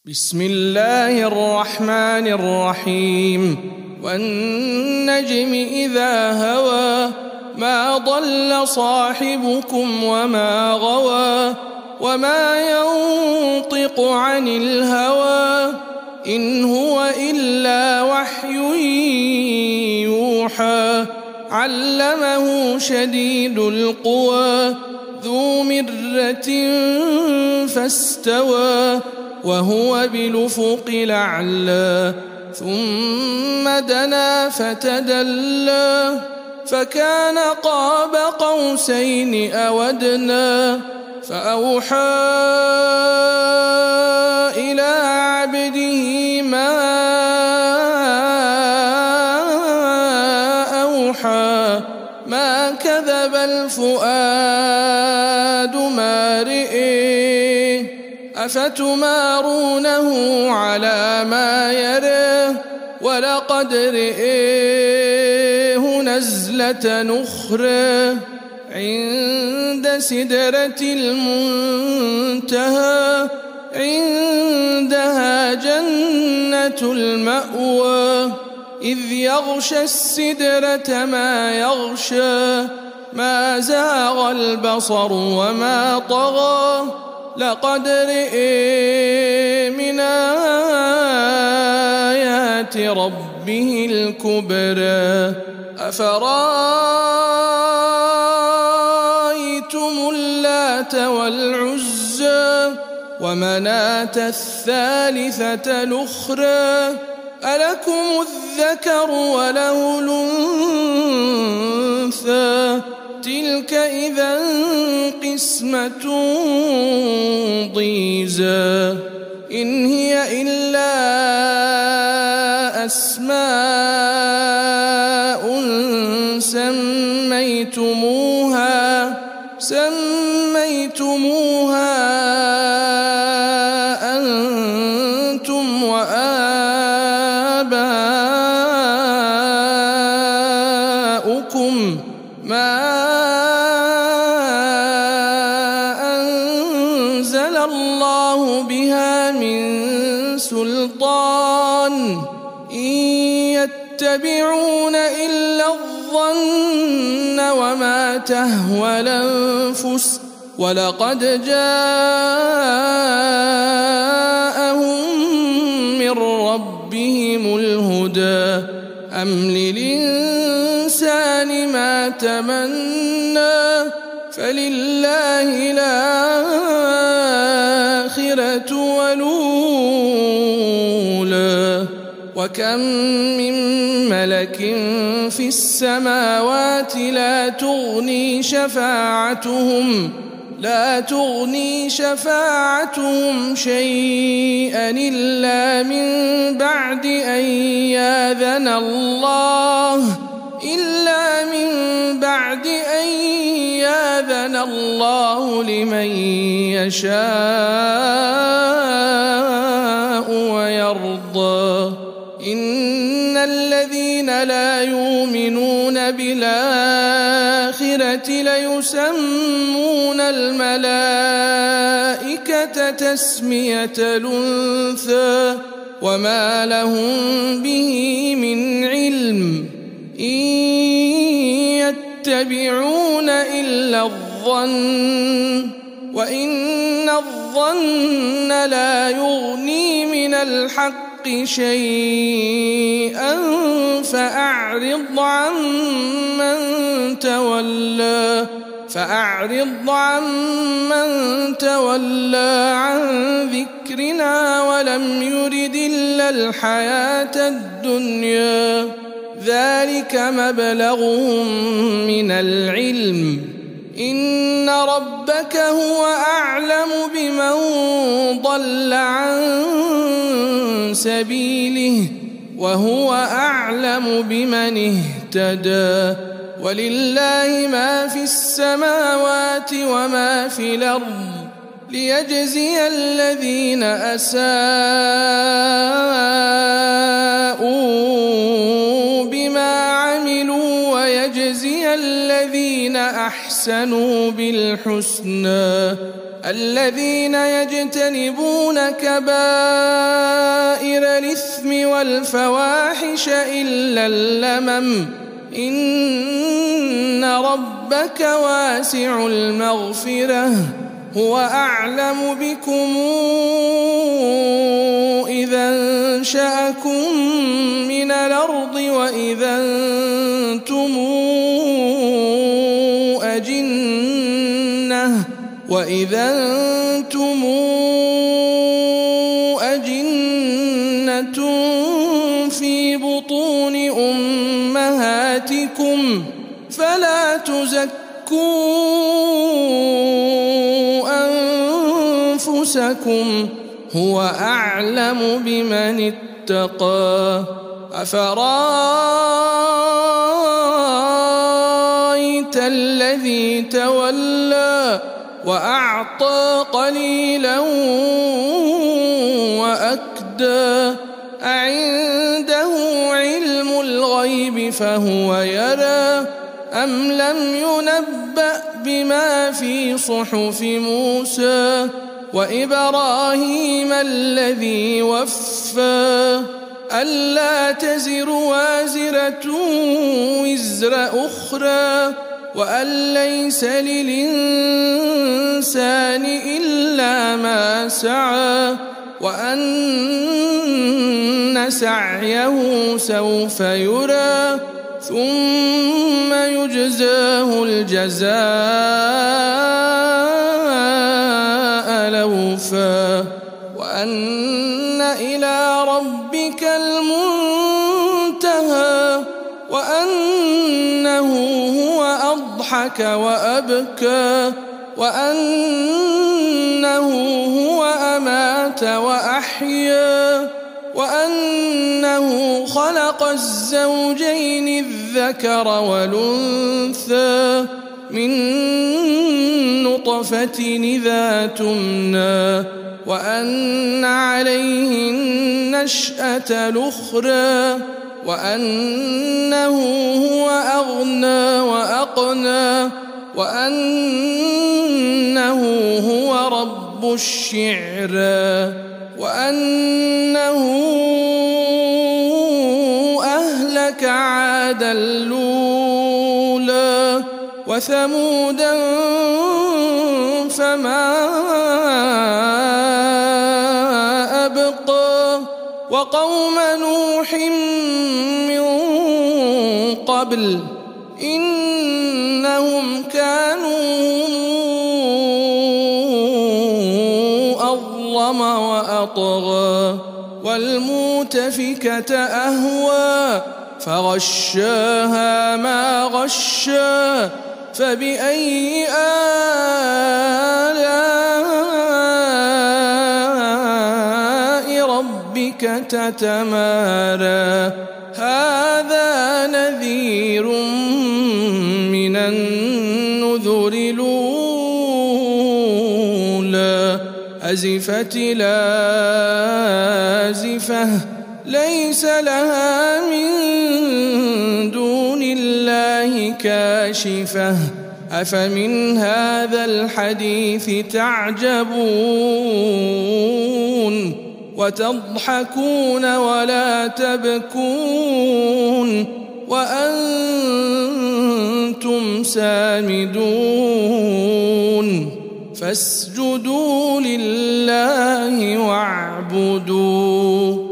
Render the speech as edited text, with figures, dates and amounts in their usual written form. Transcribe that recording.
بسم الله الرحمن الرحيم والنجم إذا هوى ما ضل صاحبكم وما غوى وما ينطق عن الهوى إن هو إلا وحي يوحى علمه شديد القوى ذو مرة فاستوى وهو بالأفق الأعلى ثم دنا فتدلى فكان قاب قوسين أو أدنى فأوحى إلى عبده ما أوحى ما كذب الفؤاد ما رئي أفتمارونه على ما يرى ولقد رئيه نزلة نخرى عند سدرة المنتهى عندها جنة المأوى إذ يغشى السدرة ما يغشى ما زاغ البصر وما طغى لقد رئي من آيات ربه الكبرى أفرأيتم اللات والعزى ومناة الثالثة الأخرى ألكم الذكر وله الأنثى تلك إذا قسمة ضيزى إن هي إلا أسماء سميتموها أنتم وآباؤكم ما أنزل الله بها من سلطان إن يتبعون إلا الظن وما تهوى الأنفس ولقد جاءهم من ربهم الهدى أم للإنسان ما تمنى فلله الآخرة والأولى وكم من ملك في السماوات لا تغني شفاعتهم شيئا إلا من بعد أن يأذن الله لمن يشاء ويرضى إن الذين لا يؤمنون بالآخرة ليسمون الملائكة تسمية الأنثى وما لهم به من علم إن يتبعون إلا الظن وإن الظن لا يغني من الحق شيئا فأعرض عمن تولى عن ذكرنا ولم يرد إلا الحياة الدنيا ذلك مبلغهم من العلم إن ربك هو أعلم بمن ضل عن سبيله وهو أعلم بمن اهتدى ولله ما في السماوات وما في الأرض ليجزي الذين أساءوا بما عملوا ويجزي الذين أحسنوا أحسنوا بالحسنى الذين يجتنبون كبائر الإثم والفواحش إلا اللمم إن ربك واسع المغفرة هو أعلم بكم إذا أنشأكم من الأرض وإذا أنتم أجنة في بطون أمهاتكم فلا تزكوا أنفسكم هو أعلم بمن اتقى أفرأيت الذي تولى وأعطى قليلا وأكدى أعنده علم الغيب فهو يرى أم لم ينبأ بما في صحف موسى وإبراهيم الذي وفى ألا تزر وازرة وزر أخرى وأن ليس للإنسان إلا ما سعى وأن سعيه سوف يرى ثم يجزاه الجزاء الأوفى وأن إلى ربك المنتهى وأنه هو أضحك وأبكى وأنه هو أمات وأحيا وأنه خلق الزوجين الذكر والأنثى من نطفة إذا تمنى وأن عليه النشأة الأخرى وأنه هو أغنى وأقنى وأنه هو رب الشعرى وأنه أهلك عادا الأولى وثمودا فما أبقى وقوم نوح من قبل إنهم كانوا أظلم وأطغى والمؤتفكة أهوى فغشاها ما غشى فبأي آلاء ربك تتمارى هذا نذير من النذر الأولى أزفت الآزفة ليس لها من دون الله كاشفة أفمن هذا الحديث تعجبون وتضحكون ولا تبكون وأنتم سامدون فاسجدوا لله واعبدوا